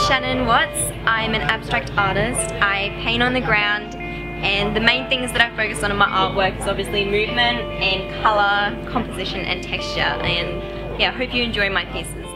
Shannon Watts. I'm an abstract artist. I paint on the ground, and the main things that I focus on in my artwork is obviously movement and colour, composition and texture, and yeah, I hope you enjoy my pieces.